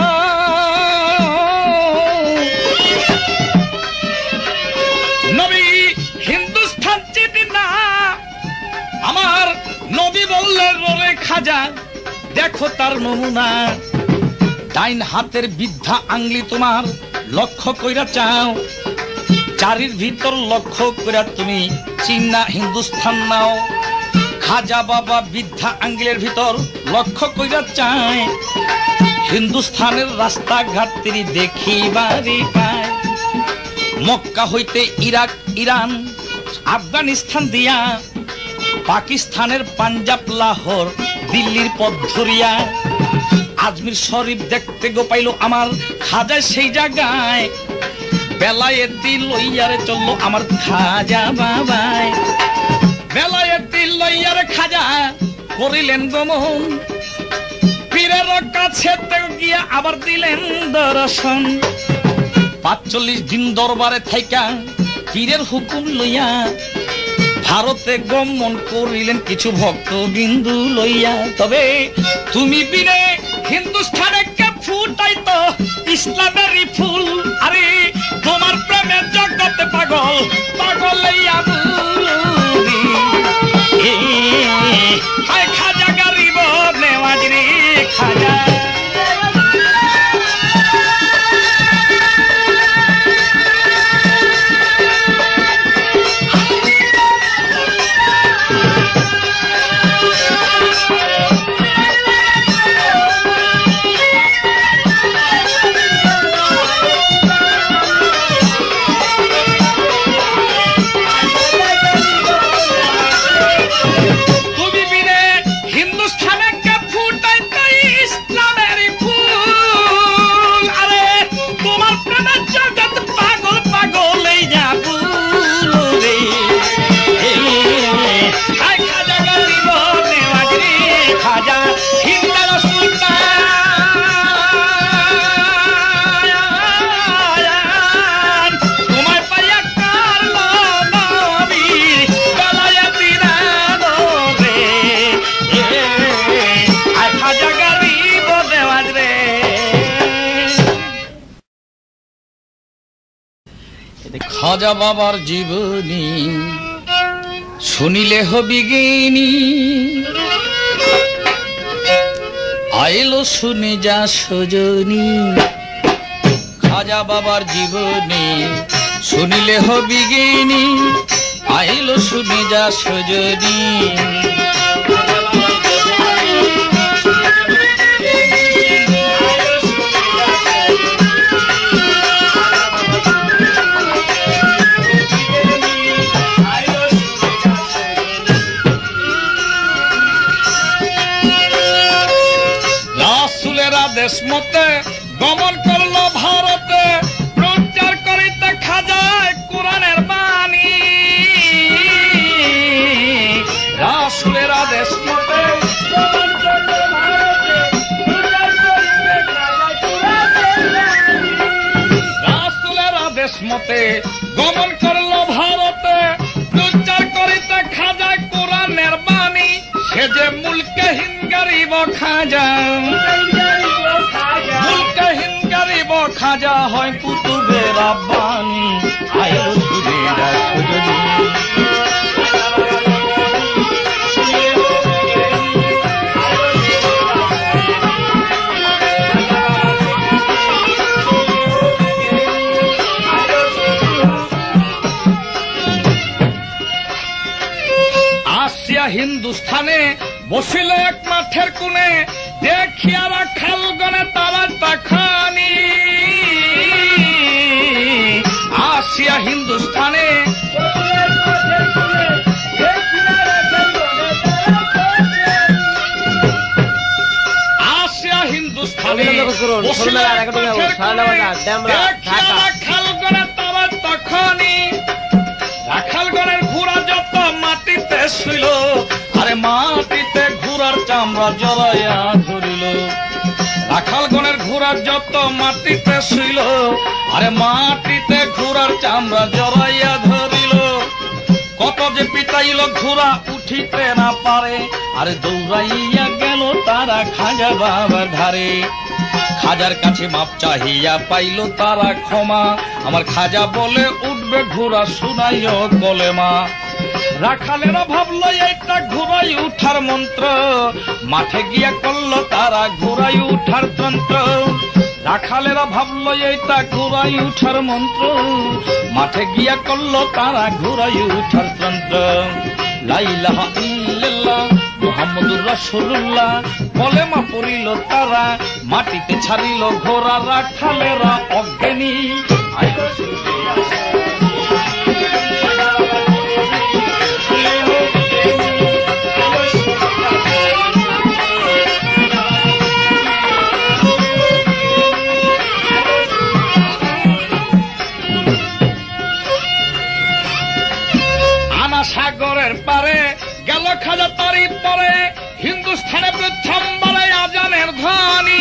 নবী হিন্দুস্তান চিনি না। আমার নবী বললেন ওরে খাজা দেখো তার নমুনা, ডাইন হাতের বৃদ্ধা আঙ্গুলি তোমার লক্ষ্য কইরা চাও, চারির ভিতর লক্ষ্য কইরা তুমি চিন্না হিন্দুস্তান নাও। খাজা বাবা বৃদ্ধা আঙ্গুলের ভিতর লক্ষ্য কইরা চায়, হিন্দুস্তানের রাস্তাঘাট তিনি দেখিবারই পায়। মক্কা হইতে ইরাক, ইরান, আফগানিস্তান দিয়া, পাকিস্তানের পাঞ্জাব, লাহোর, দিল্লির পথ ধরিয়া, আজমির শরীফ দেখতে গো পাইল আমার খাজা সেই জায়গায়। বেলায়েতি লইয়ারে চললো আমার খাজা বাবায়, বেলায়েতি লইয়ারে খাজা করিলেন গমন। পীরের কাছে গিয়া আবার দিলেন দর্শন। ৪৫ দিন দরবারে থাইকা পীরের হুকুম লইয়া ভারতে গমন করিলেন কিছু ভক্ত বিন্দু লইয়া। তবে তুমি বিনে হিন্দুস্থানে কে ফুটাইতো ইসলামেরই ফুল, আরে তোমার প্রেমে জগতে পাগল পাগল লইয়া বুড়ি। আয় খাজা গরিব নেওয়াজ রে খাজা, খাজা বাবার জীবনী শুনিলে হবি জ্ঞানী। আইলো শুনে যা সজনী খাজা বাবার জীবনী শুনিলে হবি জ্ঞানী আইলো শুনে যা সজনী দেশ মতে গমন করলো ভারতে প্রচার করিতে খাজায় কোরআনের বাণী রাসূলের আদেশ মতে গমন করলো ভারতে প্রচার করিতে খাজায় কোরআনের বাণী রাসূলের আদেশ মতে গমন করলো ভারতে প্রচার করিতে খাজায় কোরআনের বাণী সে যে মুলকহীন গরিব খাজা মুলকহীন গরিব খাজা হয় কুতুবে রাব্বানী আইলো শুনে যা সজনী আসিয়া হিন্দুস্থানে বসিল এক মাঠের কোণে দেখিয়া রাখাল গনে তারা তখনি আসিয়া হিন্দুস্থানে আসিয়া হিন্দুস্থানে বসিল রাখাল গনে তারা তখনি রাখালগণের ঘোড়া যত মাটিতে শুইল আরে মাটিতে ঘোড়ার চামড়া জড়াইয়া ধরিল রাখালগণের ঘোড়ার যত মাটিতে শুইল আরে মাটিতে ঘোড়ার চামড়া জড়াইয়া ধরিল কত যে পিটাইল ঘোড়া উঠিতে না পারে আরে দৌড়াইয়া গেল তারা খাজা বাবার ধারে খাজার কাছে মাপ চাহিয়া পাইল তারা ক্ষমা আমার খাজা বলে উঠবে ঘোড়া শুনাইও কলেমা রাখালেরা ভাবলো এইটা ঘোড়াই উঠার মন্ত্র মাঠে গিয়া করলো তারা ঘোড়াই উঠার তন্ত্র রাখালেরা ভাবলো এইটা ঘোড়াই উঠার মন্ত্র মাঠে গিয়া করলো তারা ঘোড়াই উঠার তন্ত্র লা ইলাহা ইল্লাল্লাহ মুহাম্মদুর রাসূলুল্লাহ কলেমা পড়িল তারা মাটিতে ছাড়িল ঘোড়া রাখালেরা অজ্ঞানী আনা সাগরের পারে গেল খাজা তারি পরে হিন্দুস্থানে প্রথমবারে আজানের ধ্বনি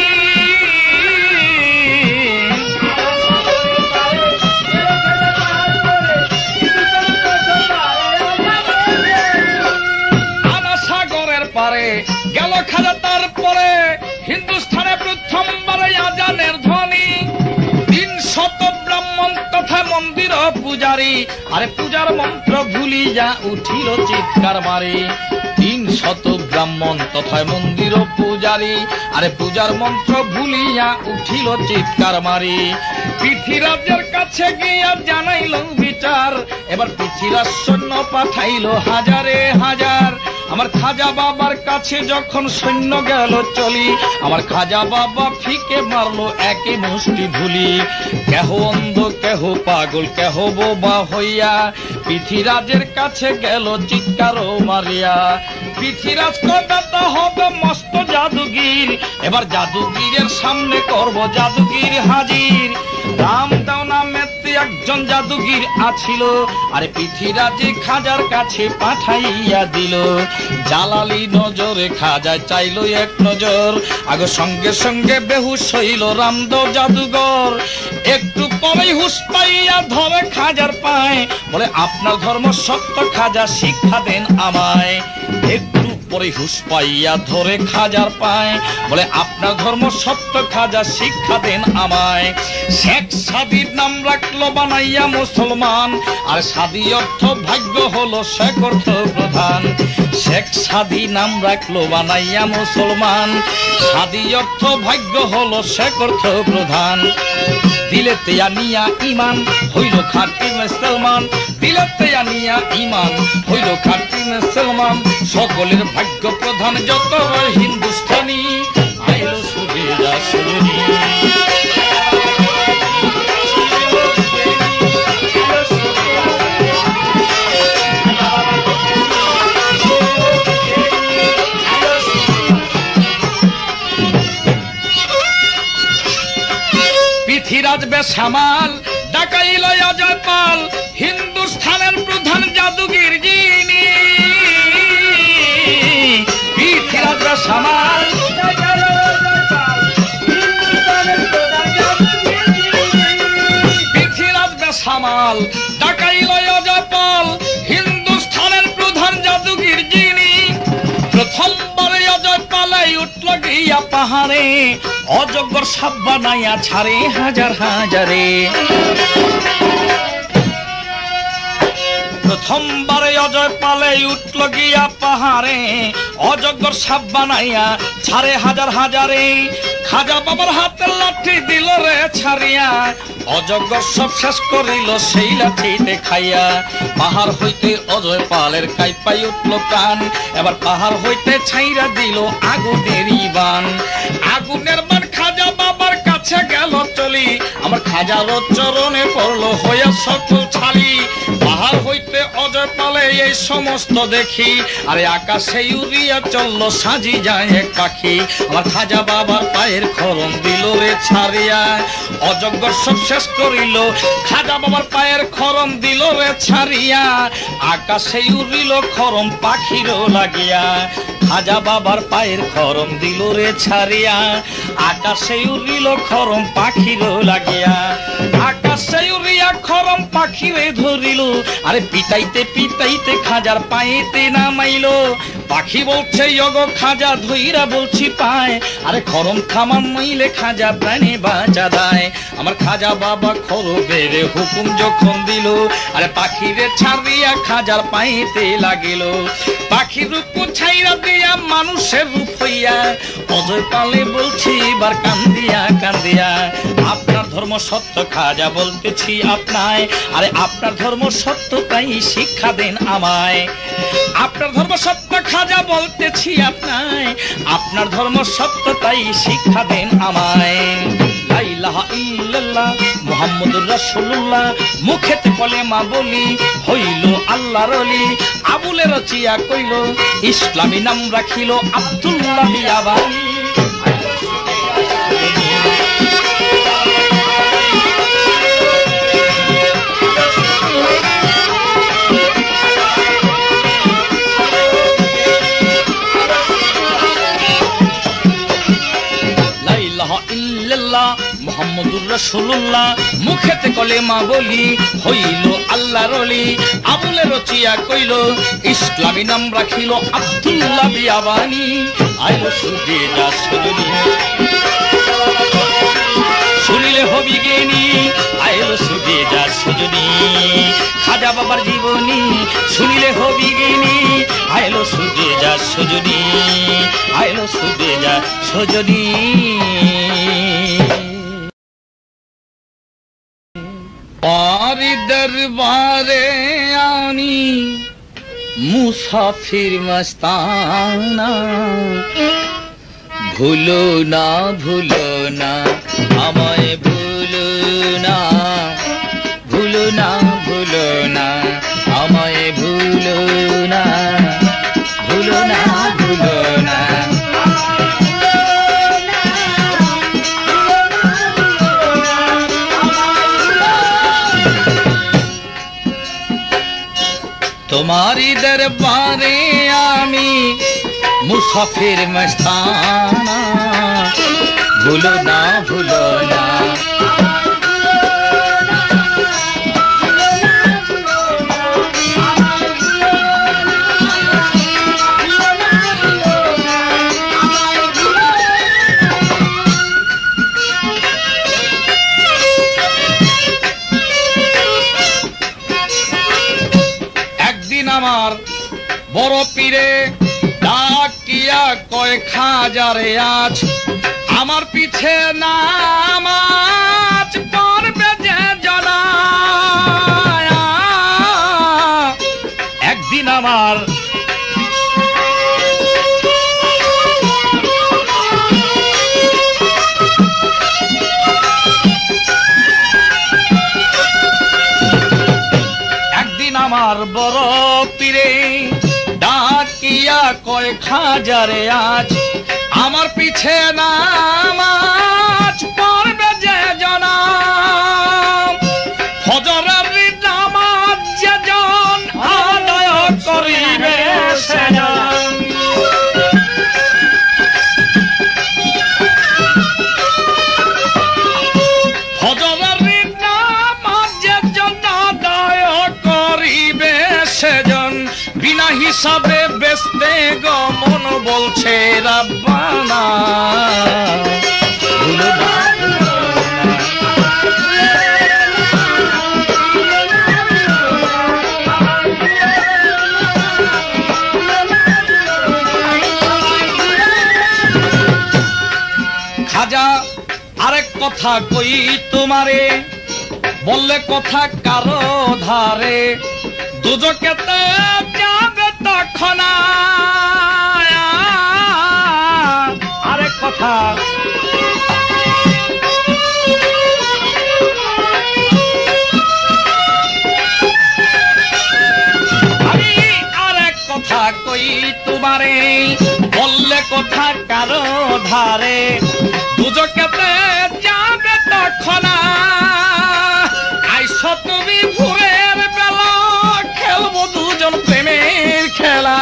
আনা সাগরের পারে গেল খাজা তার পরে হিন্দুস্থানে প্রথমবারে আজানের ধ্বনি 300 ব্রাহ্মণ তথা মন্দির পূজারী আরে পূজার মন্ত্র ভুলি যা উঠিল চিৎকার মারি 300 ব্রাহ্মণ তথা মন্দির পূজারী আরে পূজার মন্ত্র ভুলিয়া উঠিল চিৎকার মারি পৃথিরাজের কাছে গিয়া জানাইল বিচার এবার পৃথিরাজ সৈন্য পাঠাইল হাজারে হাজার আমার খাজা বাবার কাছে যখন সৈন্য গেল চলি আমার খাজা বাবা ফিকে মারলো একই মুষ্টি ধুলি কেহ অন্ধ কেহ পাগল কেহ বোবা হইয়া পৃথিরাজের কাছে গেল চিৎকার মারিয়া পৃথিরাজ কদাতা হবে মস্ত জাদুগির এবার জাদুগিরের সামনে করব জাদুগির হাজির রামদাও নামে একজন জাদুগির আছিল আরে পৃথিরাজে খাজার কাছে পাঠাইয়া দিল জালালি নজরে খাজা চাইল এক নজর আগে সঙ্গে সঙ্গে বেহুশ হইল রামদাও জাদুঘর একটু পরেই হুশ পাইয়া ধরে খাজার পায় বলে আপনার ধর্ম সত্য খাজা শিক্ষা দেন আমায় একটু পরে হুশ পাইয়া ধরে খাজার পায়, বলে আপনার ধর্ম সত্য খাজা শিক্ষা দেন আমায়। শেখ সাদির নাম রাখলো বানাইয়া মুসলমান, আর সাদি অর্থ ভাগ্য হলো শেখ অর্থ প্রধান। শেখ সাদি নাম রাখলো বানাইয়া মুসলমান, সাদি অর্থ ভাগ্য হলো শেখ অর্থ প্রধান। দিলেতে আনিয়া ইমান হইল খাঁটি মুসলমান, দিলেতে আনিয়া ইমান হইল খাঁটি মুসলমান। সকলের ভাগ্য প্রধান যত হিন্দুস্তানি, আইলো সুবিধা সুজনী। পৃথিরাজ বেসামাল ডাকাইল অজয় পাল, হিন্দুস্থানের প্রধান জাদুগির যিনি। পৃথিরাজ বেসামাল পৃথিরাজ বেসামাল ডাকাইল অজয় পাল, হিন্দুস্থানের প্রধান জাদুগির যিনি। প্রথমবারে অজয় পালাই উঠল গিয়া পাহাড়ে, অজগর সাপ বানাইয়া ছাড়ে হাজার হাজারে। প্রথমবারে অজয় পালে উঠল গিয়া পাহাড়ে, অজগর সাপ বানাইয়া ছাড়ে হাজার হাজারে। খাজা বাবার হাতে লাঠি দিল রে ছাড়িয়া, অজগর সব শেষ করিল সেই লাঠিতে খাইয়া। পাহাড় হইতে অজয় পালের কাইপাই উঠল প্রাণ, এবার পাহাড় হইতে ছাইরা দিল আগুনের বান। আগুনের বান খাজা বাবার কাছে গেল চলি, আমার খাজার চরণে পড়লো হইয়া সকল ছালি। পাহাড় হইতে অজয় পালে এই সমস্ত দেখি, আরে আকাশে উড়িয়া চললো সাজি যায় এক পাখি। আমার খাজা বাবার পায়ের খরম দিল রে ছাড়িয়া, অজগর সব শেষ করিল খাজা বাবার পায়ের খরম দিল রে ছাড়িয়া। আকাশে উড়িল খরম পাখিরও লাগিয়া, খাজা বাবার পায়ের খরম দিল রে ছাড়িয়া। আকাশে উড়িল খরম পাখিরও লাগিয়া, আকাশে উড়িয়া খরম পাখিরে ধরিল, আরে পিটাইতে পিটাইতে খাজার পায়েতে নামাইল। পাখি বলছে ওগো খাজা ধইরা বলছি পায়, আরে খরম খামার নইলে খাজা প্রাণে বাঁচা দেয়। আমার খাজা বাবা খরবের হুকুম যখন দিল, আরে পাখিরে ছাড়িয়া খাজার পায়েতে লাগিল। পাখির রূপ ছাইরা দিয়া মানুষের রূপ হইয়া, অজয় পালে বলছি এবার কান্দিয়া কান্দিয়া। আপনার ধর্ম সত্য খাজা বলতেছি আপনায়, আরে আপনার ধর্ম সত্য তাই শিক্ষা দেন আমায়। আপনার ধর্ম সত্য খাজা বলতেছি আপনায়, আপনার ধর্ম সত্য তাই শিক্ষা দেন আমায়। লা ইলাহা ইল্লাল্লাহ মুহাম্মাদুর রাসূলুল্লাহ, মুখেতে কলেমা বলি হইল আল্লাহর ওলি। আবুলে রচিয়া কইল ইসলামী নাম রাখিল আব্দুল্লাহ বিয়াবানি। মুহাম্মাদুর রাসূলুল্লাহ, মুখেতে কলেমা বলি হইল আল্লাহর ওলি। আবুলে রচিয়া কইল ইসলামী নাম রাখিল আব্দুল্লাহ বিয়াবানি। আইলো সুবিধা সুজনী শুনিলে হবি জ্ঞানী, আইলো সুবিধা সুজনী। খাজা বাবার জীবনী শুনিলে হবি জ্ঞানী, আইলো সুবিধা সুজনী, আইলো সুবিধা সুজনী। পারি দরবারে আনি মুসাফির মস্তানা, ভুলো না ভুলো না আমায় ভুলো না, ভুলো না ভুলো না আমায় ভুলো না, ভুলো না ভুলো না। তোমারি দরবারে আমি মুসাফির মস্তানা, ভুলো না ভুলো না। পীরে ডাকিয়া কয় খাজারে আজ আমার পিছে নামাজ পড়বে যে জনা। একদিন আমার আমার বড় পীরে ডাকিয়া কয় খাজারে আজ আমার পিছে নামাজ পড়বে যে জনা। ফজরের নামাজ যেজন আদায় করিবে সেজন। ফজরের নামাজ যেজন আদায় করিবে সেজন বিনা হিসাবে বেচতে গমন বলছে রাব্বানা। খাজা আরেক কথা কই তোমারে বললে কথা কারো ধারে দুজকেতে যাবে তখন। আরেক কথা আমি আরেক কথা কই তোমারে বললে কথা কারো ধারে দুজকেতে যাবে তখন। আইসো তুমি ভোরের বেলা খেলবো দুজন প্রেমের খেলা।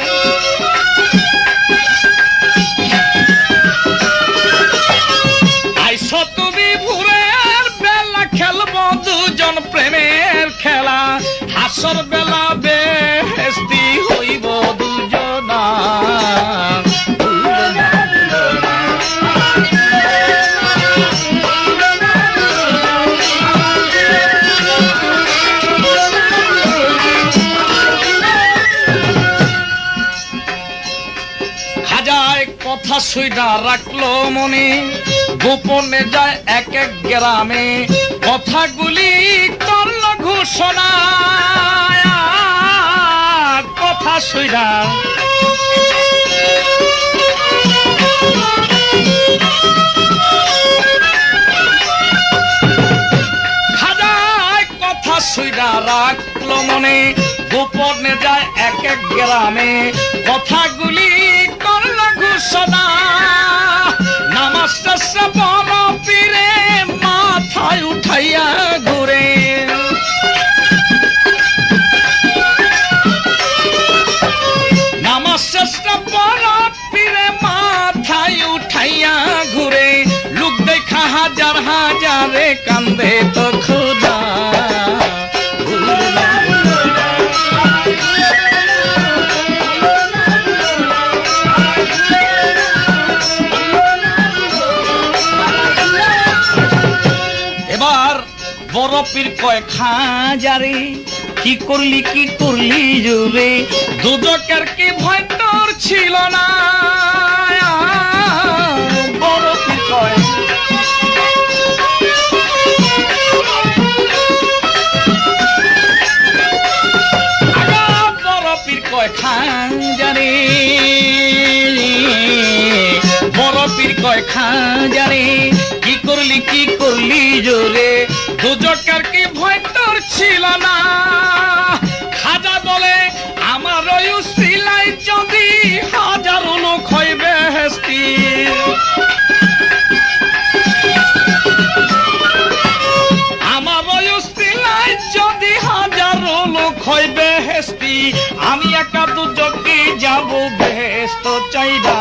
আইসো তুমি ভোরের বেলা খেলবো দুজন প্রেমের খেলা। হাসর বেলা বেহেশতি হইব দুজনা। কথা সুইডা রাখলো মনে গোপনে যায় এক এক গ্রামে কথাগুলি করল ঘোষণা। কথা সুইডা খাজায় কথা সুইডা রাখলো মনে গোপনে যায় এক এক গ্রামে কথাগুলি করল ঘোষণা। নামাজ শেষে বড় পীরে মাথায় উঠাইয়া ঘুরে। নামাজ শেষে বড় পীরে মাথায় উঠাইয়া ঘুরে। লোক দেখা হাজার হাজারে কান্দে তো খোদা। বড় পীর কয় খাজারে কি করলি জোরে দুজকের কি ভয় তোর ছিল না। বড় পীর কয় বড় পীর কয় খাজারে বড় পীর কয় খাজারে কি করলি জোরে দুজকের কি ভয় তোর ছিল না। খাজা বলে আমার উসিলাই যদি হাজারো লোক হয় বেহেশতি। আমার উসিলাই যদি হাজারো লোক হয় বেহেশতি আমি একা দুজকে যাব বেহেশত চাইদা।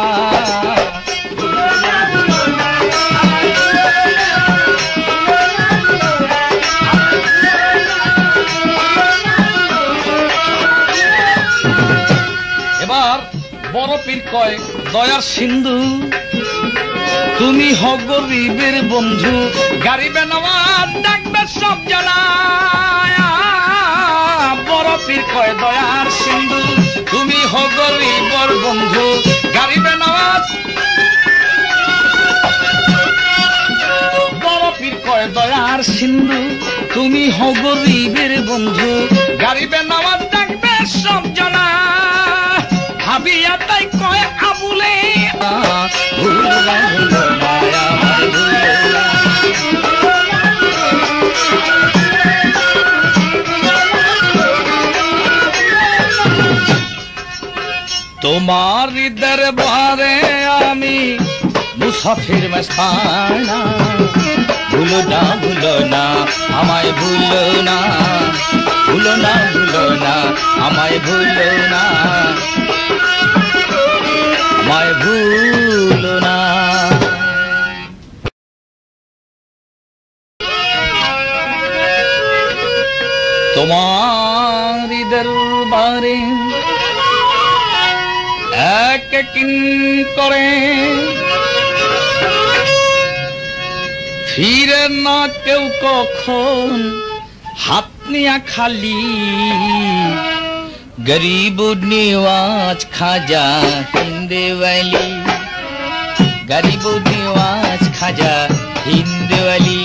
বড় পীর কয় দয়ার সিন্ধু তুমি হও গরিবের বন্ধু গারিবে নওয়াজ ডাকবে সব জানা। বড় পীর কয় দয়ার সিন্ধু তুমি হো গরিবর বন্ধু গরিবে নওয়াজ বড় পীর কয় দয়ার সিন্ধু তুমি হো গরিবের বন্ধু গরিবে নওয়াজ ডাকবে সব জনা ভাবিয়া তাই কয় আবুলে ভুলনা ভুলনা আমার ভুলনা তোমার দরবারে আমি মুসাফির মস্তানা ভুলো না আমায় ভুলো না আমায় ভুলো না আমায় ভুলো না তোমার দরবারে এক কিন করে ফিরে না কেউ কখন হাত নিয়া খালি গরিব নিওয়াজ খাজা হিন্দওয়ালি গরিব নিওয়াজ খাজা হিন্দওয়ালি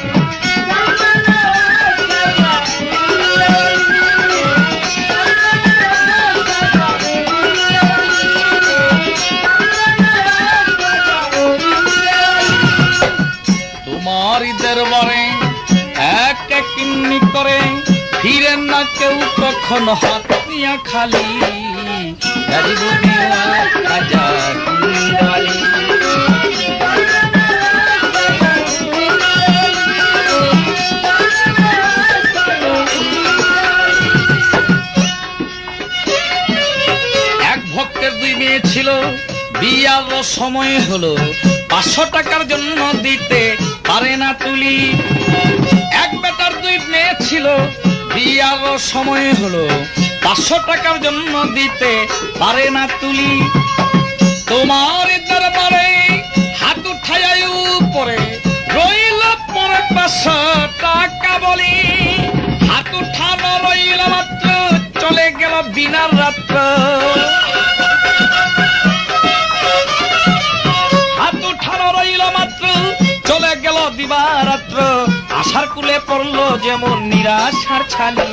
দরবারে এক কিন্নি করে ফিরে না কেউ কখন হাত নিয়া খালি গরিব নিওয়াজ খাজা হিন্দওয়ালি এক ভক্তের দুই মেয়ে ছিল বিয়ার সময় হলো 500 টাকার জন্য দিতে পারে না তুলি এক বেটার দুই মেয়ে ছিল বিয়ার সময় হলো 500 টাকার জন্য দিতে পারে না তুলি তোমার দরবারে হাত উঠায় উপরে রইল পরে 500 টাকা বলি হাত উঠানো রইল মাত্র চলে গেল দিনার রাত্র চলে গেল দিবারাত্র আশার কুলে পড়লো যেমন নিরাশার ছালি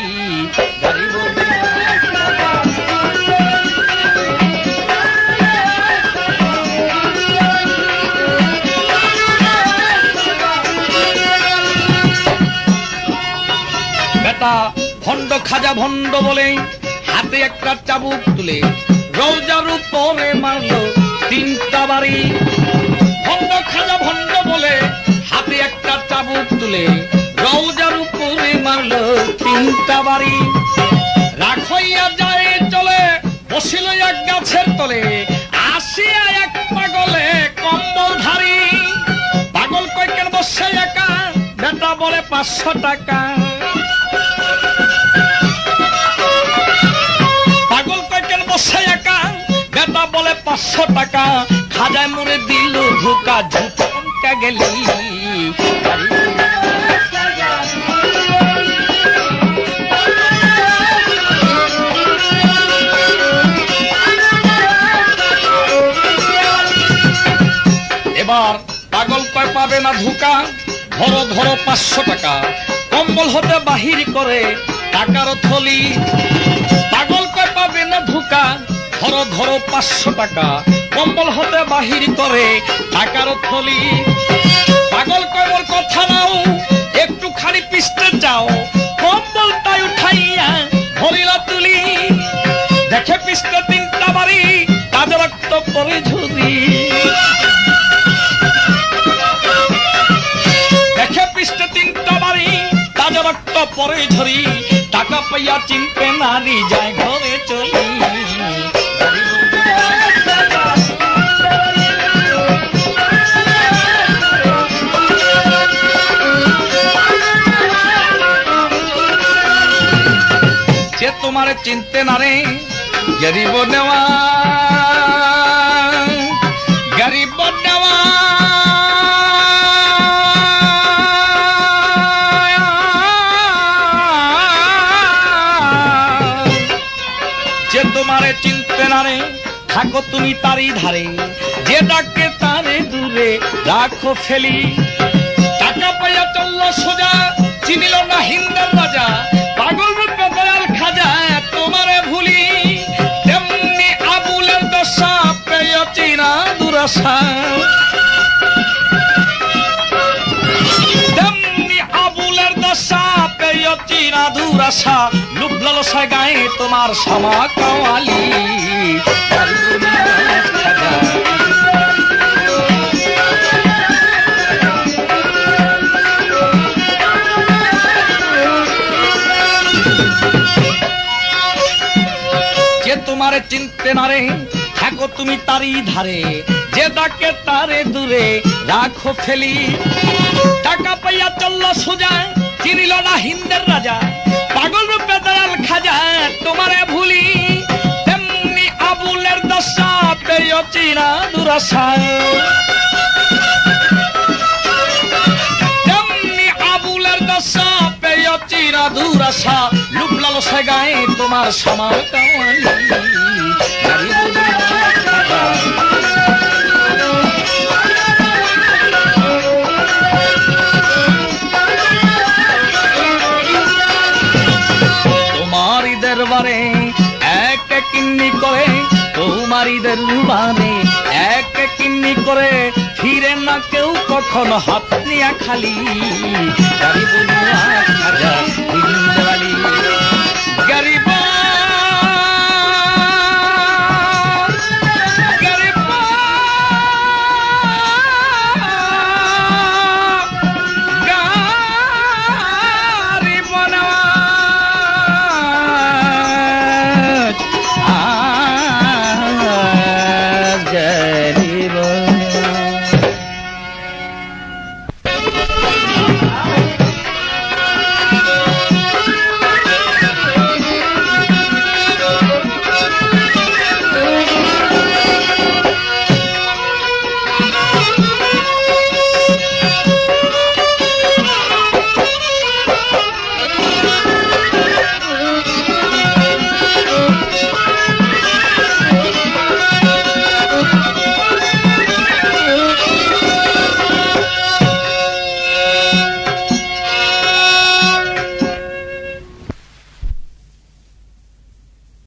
বেটা ভণ্ড খাজা ভণ্ড বলে হাতে একটা চাবুক তুলে রওজার উপরে মারলো 3টা বাড়ি ভণ্ড খাজা ভণ্ড বলে হাতে একটা চাবুক তুলে রওজার উপরে মারলো 3টা বাড়ি রাখইয়া যায় চলে বসিল এক গাছের তলে আসিয়া এক পাগলে কম্বল ধারী পাগল কয় কেন বসে একা বেটা বলে 500 টাকা পাগল কয় কেন বসে একা বেটা বলে 500 টাকা খাজায় মরে দিল ধোকা ঝুঁকা গেলি এবার পাগল কয় পাবে না ধোকা ধরো 500 টাকা কম্বল হতে বাহির করে টাকার থলি পাগল কয় পাবে না ধোকা ধরো 500 টাকা কম্বল হতে বাহির করে টাকার থলি পাগল কয় মোর কথা নাও একটু খানি পিছতে যাও কম্বলটাই উঠাইয়া ধরিলা তুলি দেখে পিছতে 3টা বাড়ি তাদের রক্ত পরে ঝুরি দেখে পিছতে 3টা বাড়ি তাদের রক্ত পরে ঝরি টাকা পাইয়া চিনতে নারী যায় ঘরে চলি যে তোমারে চিনতে না রে গরিব নেওয়া যে তোমারে থাকো তুমি তারই ধারে, যে ডাকে তারে দূরে রাখো ফেলি। টাকা পাইয়া চলল সোজা, চিনিল না হিন্দের রাজা, পাগল রূপে দয়াল খাজা তোমারে ভুলি। তেমনি আবুলের দশা পেয় চিনা দুরাশা, তেমনি আবুলের দশা পেয় চিনা দুরাশা। লুপ লালসায় গায়ে তোমার শ্যামা কাওয়ালি। যে তোমারে চিনতে নারে থাকো তুমি তারই ধারে, যে ডাকে তারে দূরে রাখো ফেলি। টাকা পাইয়া চলল সোজা, চিনিল না হিন্দের রাজা, পাগল রূপে দয়াল খাজা তোমারে ভুলি। তেমনি আবুলের দশা পেয় চিনা দুরাশা, তেমনি আবুলের দশা পেয় চিনা দুরাশা। লুপ লালসায় গায়ে তোমার শ্যামা কাওয়ালি। তোমারই দরবারে এক কিন্নি করে, তোমারই দরবারে এক কিন্নি করে, ফিরে না কেউ কখনো হাত নিয়া খালি।